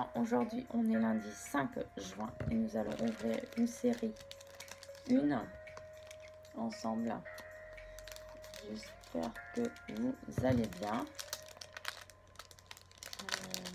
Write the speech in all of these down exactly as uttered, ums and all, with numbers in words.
Alors aujourd'hui on est lundi cinq juin et nous allons ouvrir une série une ensemble. J'espère que vous allez bien. Euh,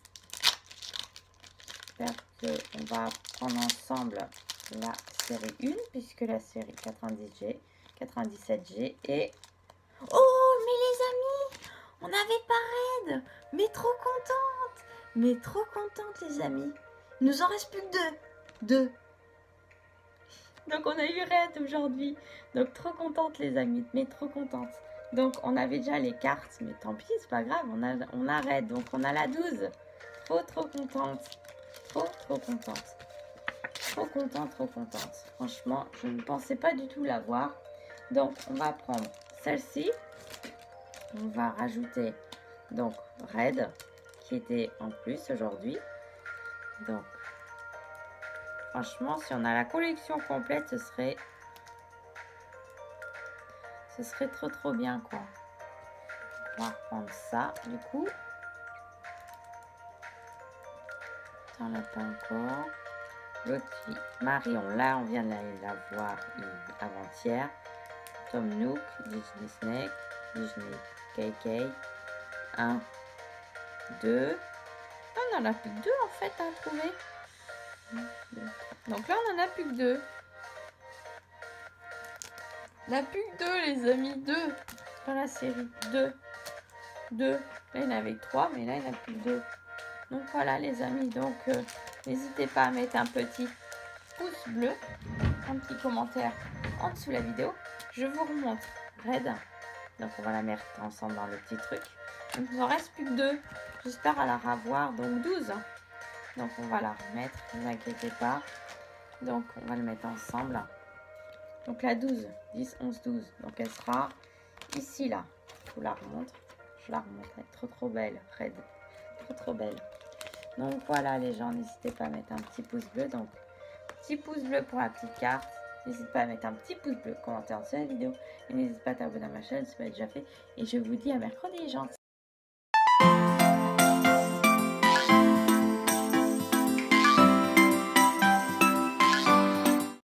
J'espère qu'on va prendre ensemble la série un puisque la série quatre-vingt-dix G, quatre-vingt-dix-sept G et... Oh mais les amis, on n'avait pas raid, mais trop contente, mais trop contente les amis. Il nous en reste plus que deux, deux. Donc on a eu raid aujourd'hui, donc trop contente les amis, mais trop contente. Donc on avait déjà les cartes, mais tant pis, c'est pas grave, on a, on a raid, donc on a la douze. Trop trop contente, trop trop contente. Trop contente, trop contente. Franchement, je ne pensais pas du tout l'avoir. Donc on va prendre celle-ci. On va rajouter donc Red qui était en plus aujourd'hui. Donc franchement, si on a la collection complète, ce serait ce serait trop trop bien quoi. On va reprendre ça du coup. T'en as pas encore. L'autre fille, Marion, là on vient de la voir avant-hier. Tom Nook, Disney Snake, Disney K K. un, deux. Ah, on en a plus que deux en fait à trouver. Donc là on en a plus que deux. On n'a plus que deux les amis, deux dans la série, deux. deux. Là il y en avait trois, mais là il n'y en a plus que deux. Donc voilà les amis, donc euh, n'hésitez pas à mettre un petit pouce bleu, un petit commentaire en dessous de la vidéo. Je vous remontre Red. Donc on va la mettre ensemble dans le petit truc. Donc il ne reste plus que deux. J'espère à la revoir. Donc douze. Donc on va la remettre. Ne vous inquiétez pas. Donc on va le mettre ensemble. Donc la douze. dix, onze, douze. Donc elle sera ici là. Je vous la remontre. Je la remonte. Elle est trop trop belle. Red. Trop trop belle. Donc voilà les gens. N'hésitez pas à mettre un petit pouce bleu. Donc petit pouce bleu pour la petite carte. N'hésite pas à mettre un petit pouce bleu, commenter en dessous de la vidéo. Et n'hésite pas à t'abonner à ma chaîne si ce n'est pas déjà fait. Et je vous dis à mercredi, les gens.